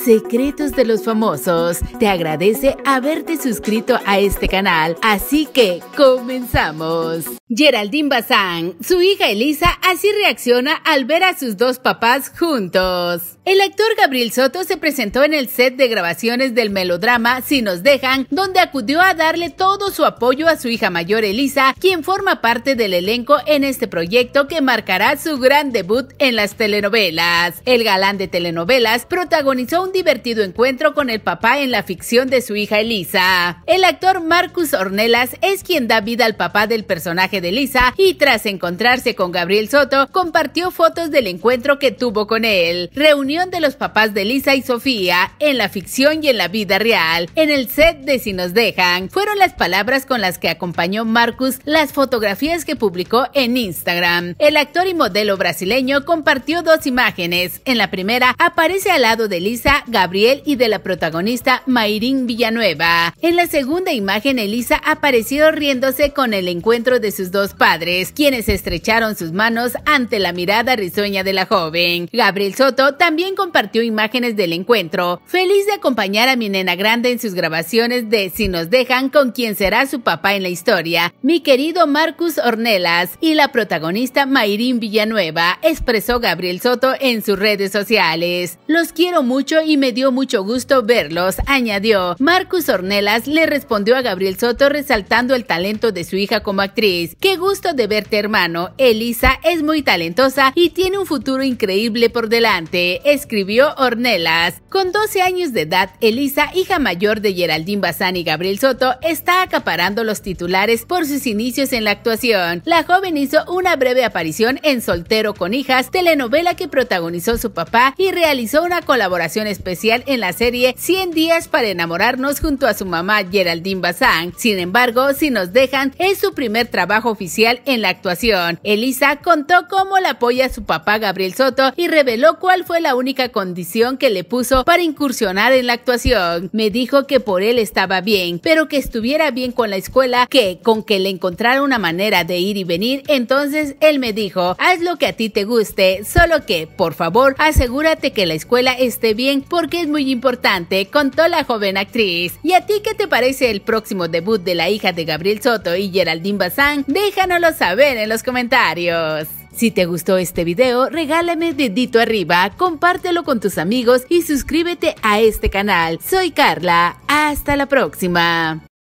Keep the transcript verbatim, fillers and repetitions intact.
Secretos de los famosos. Te agradece haberte suscrito a este canal, así que comenzamos. Geraldine Bazán, su hija Elisa, así reacciona al ver a sus dos papás juntos. El actor Gabriel Soto se presentó en el set de grabaciones del melodrama Si nos dejan, donde acudió a darle todo su apoyo a su hija mayor Elisa, quien forma parte del elenco en este proyecto que marcará su gran debut en las telenovelas. El galán de telenovelas protagonizó un divertido encuentro con el papá en la ficción de su hija Elisa. El actor Marcus Ornelas es quien da vida al papá del personaje de Elisa y tras encontrarse con Gabriel Soto, compartió fotos del encuentro que tuvo con él. Reunión de los papás de Elisa y Sofía en la ficción y en la vida real, en el set de Si nos dejan, fueron las palabras con las que acompañó Marcus las fotografías que publicó en Instagram. El actor y modelo brasileño compartió dos imágenes. En la primera aparece al lado de Elisa, Gabriel y de la protagonista Mayrin Villanueva. En la segunda imagen, Elisa apareció riéndose con el encuentro de sus dos padres, quienes estrecharon sus manos ante la mirada risueña de la joven. Gabriel Soto también compartió imágenes del encuentro, feliz de acompañar a mi nena grande en sus grabaciones de Si nos dejan, con quien será su papá en la historia, mi querido Marcus Ornelas, y la protagonista Mayrin Villanueva, expresó Gabriel Soto en sus redes sociales. Los quiero mucho y me dio mucho gusto verlos, añadió. Marcus Ornelas le respondió a Gabriel Soto resaltando el talento de su hija como actriz. Qué gusto de verte, hermano. Elisa es muy talentosa y tiene un futuro increíble por delante, escribió Ornelas. Con doce años de edad, Elisa, hija mayor de Geraldine Bazán y Gabriel Soto, está acaparando los titulares por sus inicios en la actuación. La joven hizo una breve aparición en Soltero con hijas, telenovela que protagonizó su papá, y realizó una colaboración especial en la serie cien días para enamorarnos junto a su mamá Geraldine Bazán. Sin embargo, Si nos dejan es su primer trabajo oficial en la actuación. Elisa contó cómo la apoya su papá Gabriel Soto y reveló cuál fue la única condición que le puso para incursionar en la actuación. Me dijo que por él estaba bien, pero que estuviera bien con la escuela, que con que le encontrara una manera de ir y venir. Entonces él me dijo, haz lo que a ti te guste, solo que, por favor, asegúrate que la escuela esté bien porque es muy importante, contó la joven actriz. ¿Y a ti qué te parece el próximo debut de la hija de Gabriel Soto y Geraldine Bazán? Déjanoslo saber en los comentarios. Si te gustó este video, regálame dedito arriba, compártelo con tus amigos y suscríbete a este canal. Soy Carla, hasta la próxima.